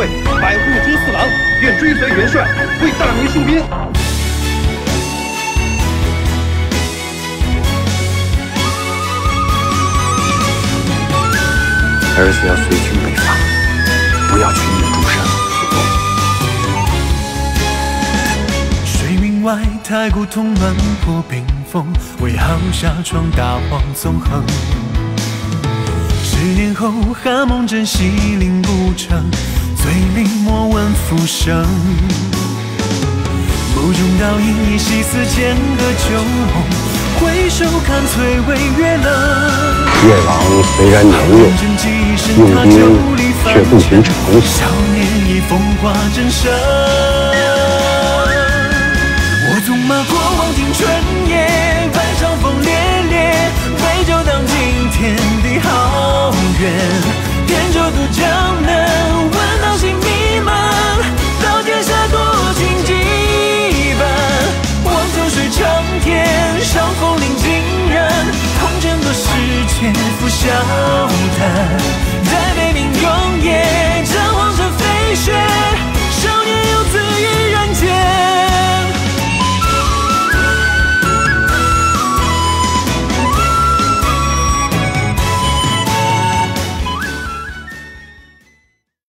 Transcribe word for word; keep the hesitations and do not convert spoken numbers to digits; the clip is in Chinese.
队百户朱四郎愿追随元帅为大明戍边。 儿子要随军北伐，不要去逆诸神。 水面外，太古通暖破冰封，为号下闯大荒纵横。十年后，哈梦镇西陵古城，醉里莫问浮生。眸中倒映依稀似剑阁旧梦，回首看翠微月冷。 越王虽然年幼，用兵却不寻常。 少年已风华正盛。我纵马过望听春夜，半场风烈烈，为救当今天地浩远。点着渡江南，问道心迷茫，到天下多情羁绊。望秋水长天，上风铃尽燃，红尘多世间付笑谈。